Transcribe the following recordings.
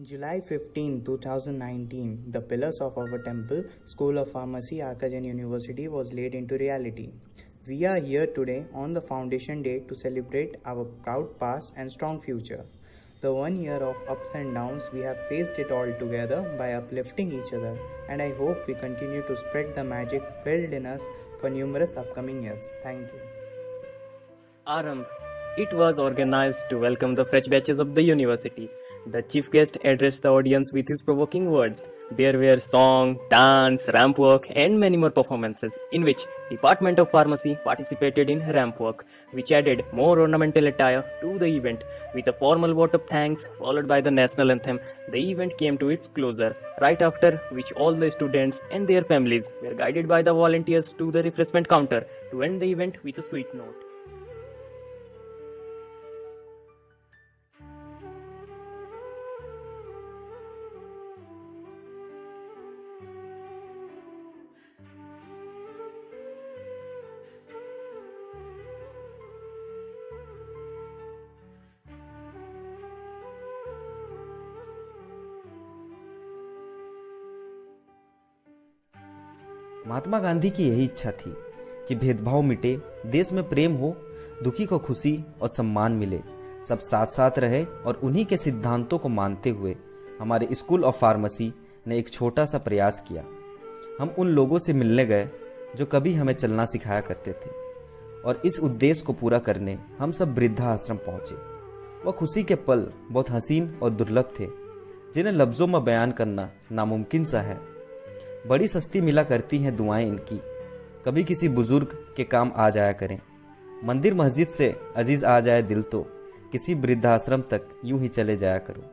July 15, 2019, the pillars of our temple, School of Pharmacy, Arkajan University was laid into reality. We are here today on the foundation day to celebrate our proud past and strong future. The 1 year of ups and downs, we have faced it all together by uplifting each other, and I hope we continue to spread the magic filled in us for numerous upcoming years. Thank you. Arambh. It was organized to welcome the fresh batches of the university. The chief guest addressed the audience with his provoking words. There were song, dance, ramp walk and many more performances in which Department of Pharmacy participated in ramp walk, which added more ornamental attire to the event. With a formal vote of thanks followed by the national anthem, the event came to its closure, right after which all the students and their families were guided by the volunteers to the refreshment counter to end the event with a sweet note. Mahatma Gandhi की यही इच्छा थी कि भेदभाव मिटे, देश में प्रेम हो, दुखी को खुशी और सम्मान मिले, सब साथ साथ रहे। और उन्हीं के सिद्धांतों को मानते हुए हमारे स्कूल ऑफ फार्मेसी ने एक छोटा सा प्रयास किया। हम उन लोगों से मिलने गए जो कभी हमें चलना सिखाया करते थे, और इस उद्देश्य को पूरा करने हम सब वृद्धाश्रम पहुंचे। वह खुशी के पल बहुत हसीन और दुर्लभ थे, जिन्हें लफ्जों में बयान करना नामुमकिन सा है। बड़ी सस्ती मिला करती हैं दुआएं इनकी, कभी किसी बुजुर्ग के काम आ जाया करें। मंदिर मस्जिद से अजीज आ जाए दिल तो किसी वृद्धाश्रम तक यूं ही चले जाया करो।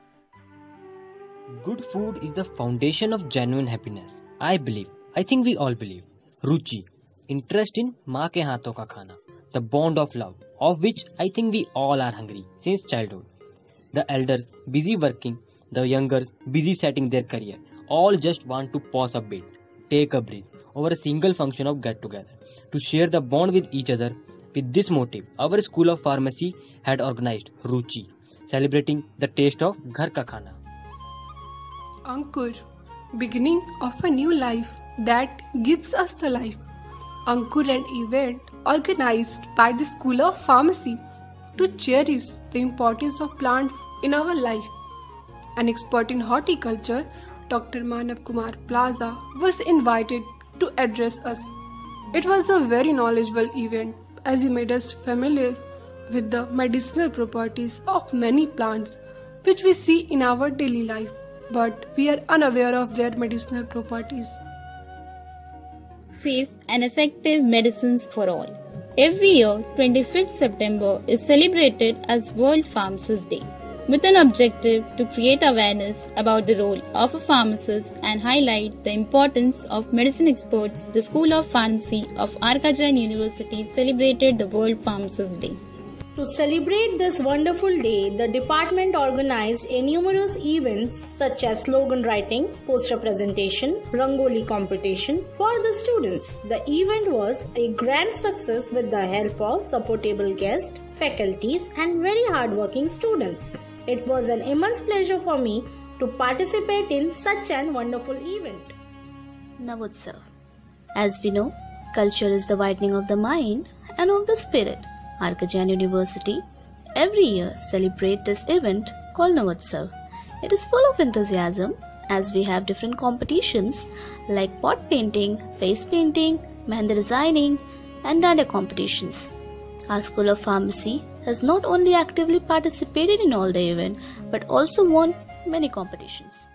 Good food is the foundation of genuine happiness. I think we all believe. Ruchi, interest in माँ के हाथों का खाना, the bond of love, of which I think we all are hungry since childhood. The elders busy working, the younger busy setting their career. All just want to pause a bit, take a breath over a single function of get together to share the bond with each other. With this motive, our School of Pharmacy had organized Ruchi, celebrating the taste of Ghar Ka Khana. Ankur, beginning of a new life that gives us the life. Ankur, an event organized by the School of Pharmacy to cherish the importance of plants in our life. An expert in horticulture, Dr. Manav Kumar Plaza was invited to address us. It was a very knowledgeable event as he made us familiar with the medicinal properties of many plants which we see in our daily life, but we are unaware of their medicinal properties. Safe and effective medicines for all. Every year, 25th September is celebrated as World Pharmacist Day, with an objective to create awareness about the role of a pharmacist and highlight the importance of medicine experts. The School of Pharmacy of Arkajan University celebrated the World Pharmacist Day. To celebrate this wonderful day, the department organized numerous events such as slogan writing, poster presentation, rangoli competition for the students. The event was a grand success with the help of supportable guests, faculties and very hardworking students. It was an immense pleasure for me to participate in such an wonderful event. Navotsav. As we know, culture is the widening of the mind and of the spirit. Arkajan University every year celebrate this event called Navotsav. It is full of enthusiasm as we have different competitions like pot painting, face painting, mehndi designing and dandiya competitions. Our School of Pharmacy has not only actively participated in all the events but also won many competitions.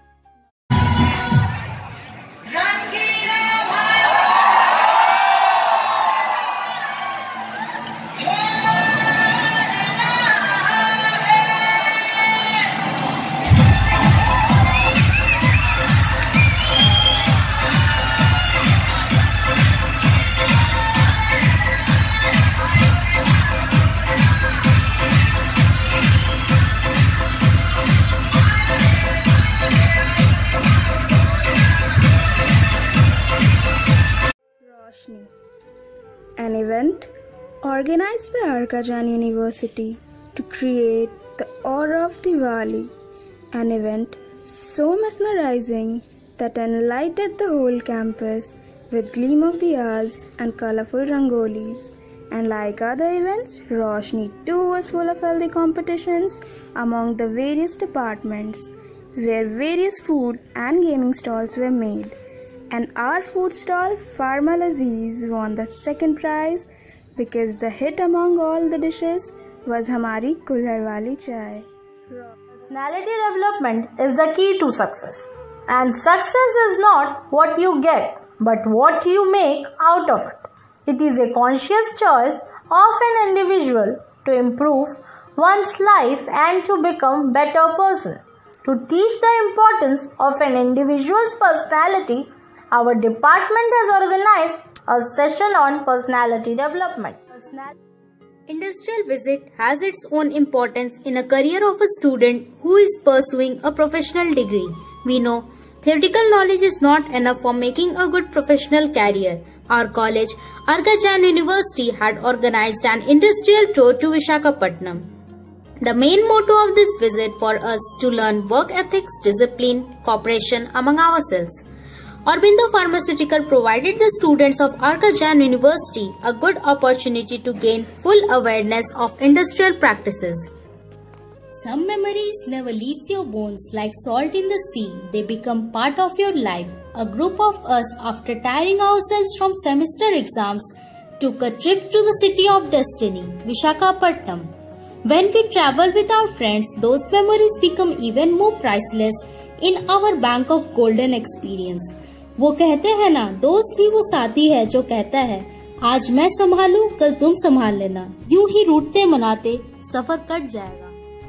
An event organized by Arkajan University to create the aura of Diwali an event so mesmerizing that enlightened the whole campus with gleam of diyas and colorful rangolis. And like other events, Roshni too was full of healthy competitions among the various departments, where various food and gaming stalls were made. And our food stall, Farma Lazeez, won the second prize because the hit among all the dishes was Hamari Kulhar Wali Chai. Personality development is the key to success. And success is not what you get, but what you make out of it. It is a conscious choice of an individual to improve one's life and to become a better person. To teach the importance of an individual's personality, our department has organized a session on personality development. Industrial visit has its own importance in a career of a student who is pursuing a professional degree. We know theoretical knowledge is not enough for making a good professional career. Our college, Arka University, had organized an industrial tour to Visakhapatnam. The main motto of this visit for us to learn work ethics, discipline, cooperation among ourselves. Aurobindo Pharmaceutical provided the students of Arka University a good opportunity to gain full awareness of industrial practices. Some memories never leaves your bones like salt in the sea. They become part of your life. A group of us, after tiring ourselves from semester exams, took a trip to the city of destiny, Visakhapatnam. When we travel with our friends, those memories become even more priceless in our bank of golden experience. वो कहते हैं ना, दोस्त ही वो साथी है जो कहता है आज मैं संभालूं कल तुम संभाल लेना। यूं ही रूठते मनाते सफर कट जाएगा।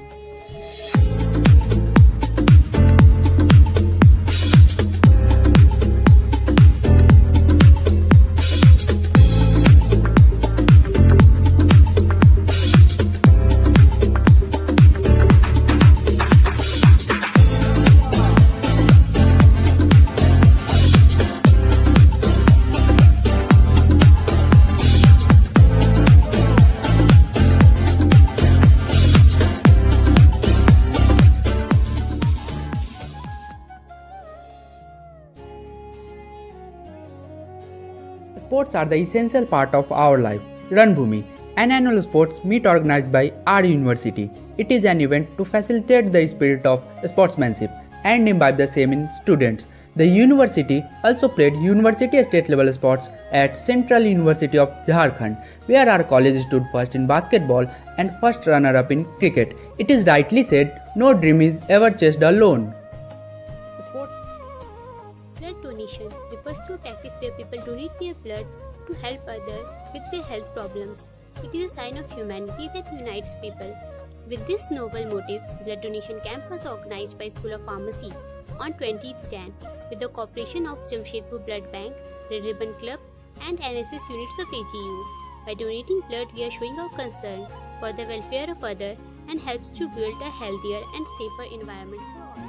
Sports are the essential part of our life. Ranbhumi, an annual sports meet organized by our university. It is an event to facilitate the spirit of sportsmanship and imbibe the same in students. The university also played university state level sports at Central University of Jharkhand, where our college stood first in basketball and first runner-up in cricket. It is rightly said, no dream is ever chased alone. Blood donation refers to a practice where people donate their blood to help others with their health problems. It is a sign of humanity that unites people. With this noble motive, blood donation camp was organized by School of Pharmacy on 20th Jan with the cooperation of Jamshedpur Blood Bank, Red Ribbon Club and NSS units of AGU. By donating blood, we are showing our concern for the welfare of others and helps to build a healthier and safer environment for all.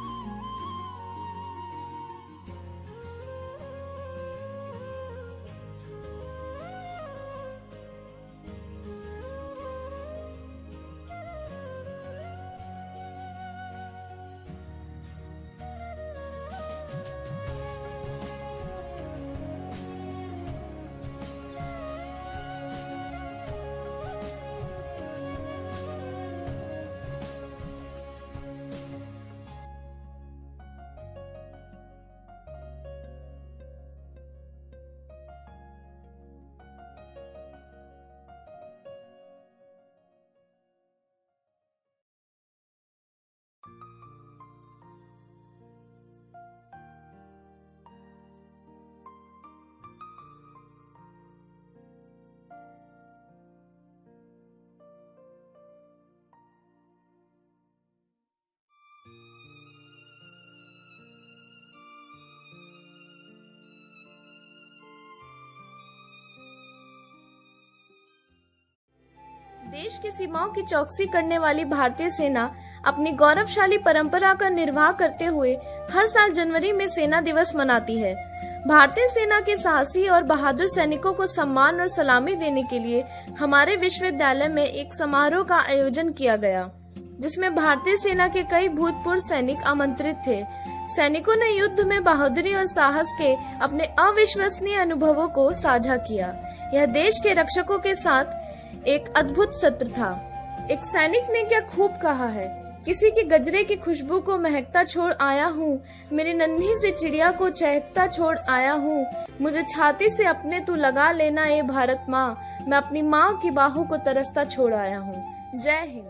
देश की सीमाओं की चौकसी करने वाली भारतीय सेना अपनी गौरवशाली परंपरा का निर्वाह करते हुए हर साल जनवरी में सेना दिवस मनाती है। भारतीय सेना के साहसी और बहादुर सैनिकों को सम्मान और सलामी देने के लिए हमारे विश्वविद्यालय में एक समारोह का आयोजन किया गया, जिसमें भारतीय सेना के कई भूतपूर्व सैनिक आमंत्रित थे। सैनिकों ने युद्ध में बहादुरी और साहस के अपने अविश्वसनीय अनुभवों को साझा किया। यह देश के रक्षकों के साथ एक अद्भुत सत्र था। एक सैनिक ने क्या खूब कहा है, किसी के गजरे की खुशबू को महकता छोड़ आया हूँ, मेरी नन्ही सी चिड़िया को चहकता छोड़ आया हूँ, मुझे छाती से अपने तू लगा लेना ए भारत माँ, मैं अपनी माँ की बाहों को तरसता छोड़ आया हूँ। जय Hind.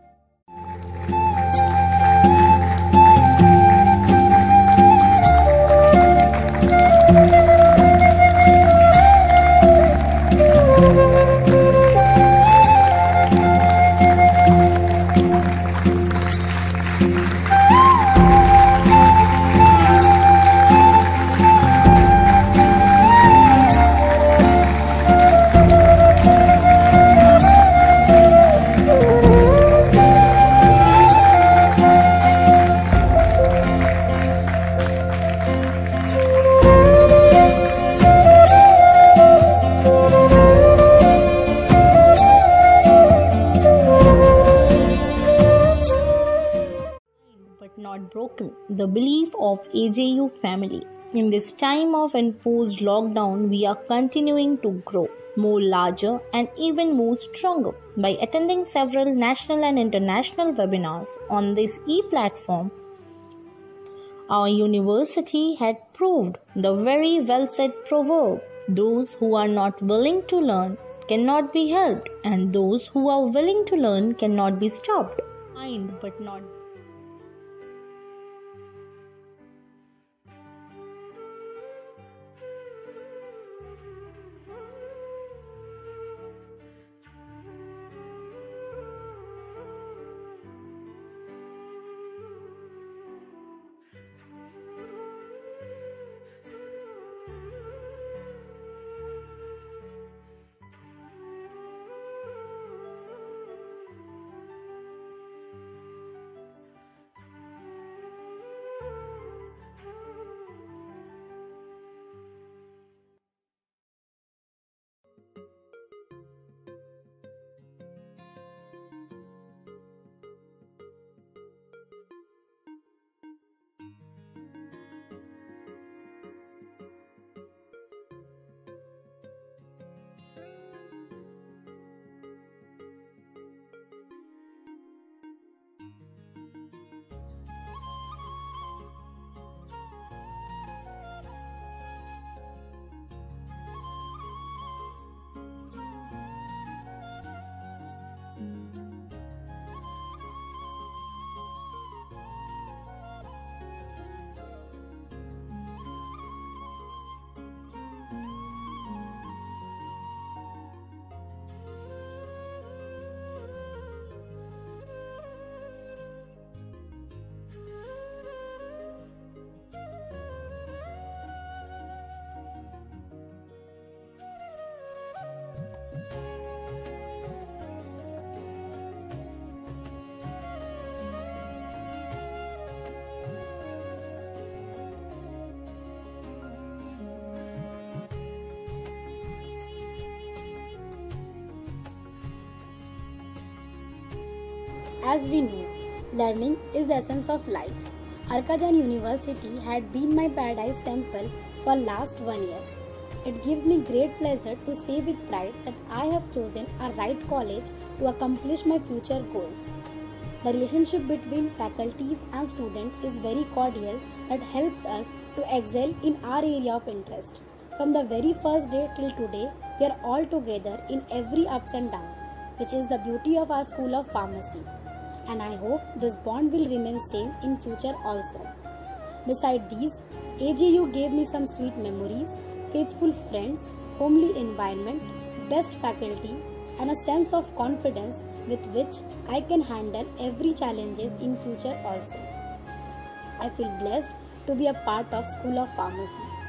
The belief of AJU family. In this time of enforced lockdown, we are continuing to grow more larger and even more stronger by attending several national and international webinars on this e-platform. Our university had proved the very well said proverb, those who are not willing to learn cannot be helped, and those who are willing to learn cannot be stopped. Kind but not As we know, learning is the essence of life. Arkajan University had been my paradise temple for last 1 year. It gives me great pleasure to say with pride that I have chosen a right college to accomplish my future goals. The relationship between faculties and students is very cordial that helps us to excel in our area of interest. From the very first day till today, we are all together in every ups and downs, which is the beauty of our School of Pharmacy. And I hope this bond will remain same in future also. Beside these, AJU gave me some sweet memories, faithful friends, homely environment, best faculty, and a sense of confidence with which I can handle every challenges in future also. I feel blessed to be a part of School of Pharmacy.